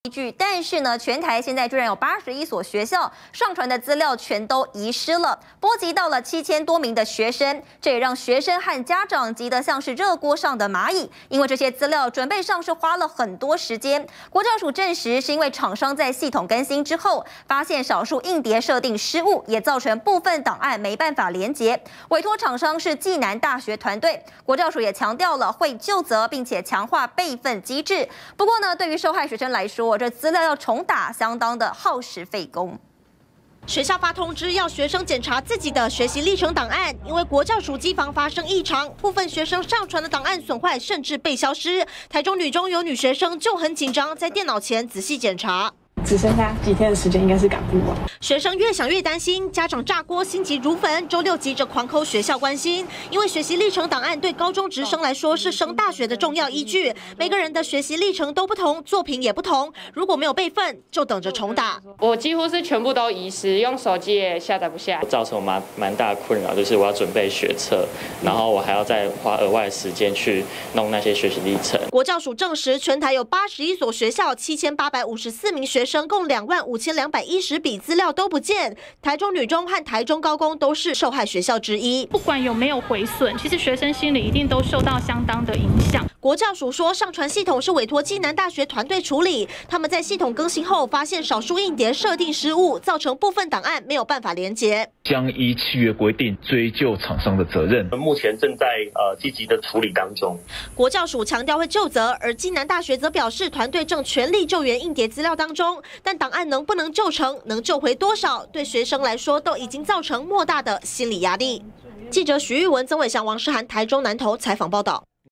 但是呢，全台现在居然有81所学校上传的资料全都遗失了，波及到了7000多名的学生，这也让学生和家长急得像是热锅上的蚂蚁，因为这些资料准备上是花了很多时间。国教署证实，是因为厂商在系统更新之后，发现少数硬碟设定失误，也造成部分档案没办法连结。委托厂商是暨南大学团队，国教署也强调了会究责，并且强化备份机制。不过呢，对于受害学生来说，这资料要重打，相当的耗时费工。 学校发通知要学生检查自己的学习历程档案，因为国教署机房发生异常，部分学生上传的档案损坏，甚至被消失。台中女中有女学生就很紧张，在电脑前仔细检查。 只剩下几天的时间，应该是赶不完。 学生越想越担心，家长炸锅，心急如焚。周六急着狂扣学校关心，因为学习历程档案对高中职生来说是升大学的重要依据。每个人的学习历程都不同，作品也不同。如果没有备份，就等着重打。 我几乎是全部都遗失，用手机也下载不下， 造成我蛮大的困扰，就是我要准备学测，然后我还要再花额外的时间去弄那些学习历程。 国教署证实，全台有81所学校，7854名学生。 共25210笔资料都不见，台中女中和台中高工都是受害学校之一。 不管有没有毁损，其实学生心里一定都受到相当的影响。 国教署说，上传系统是委托暨南大学团队处理，他们在系统更新后发现少数硬碟设定失误，造成部分档案没有办法连结。 将依契约规定追究厂商的责任。 目前正在积极的处理当中。 国教署强调会究责，而暨南大学则表示，团队正全力救援硬碟资料当中。 但档案能不能救成，能救回多少，对学生来说都已经造成莫大的心理压力。记者许玉文、曾伟翔、王诗涵，台中南投采访报道。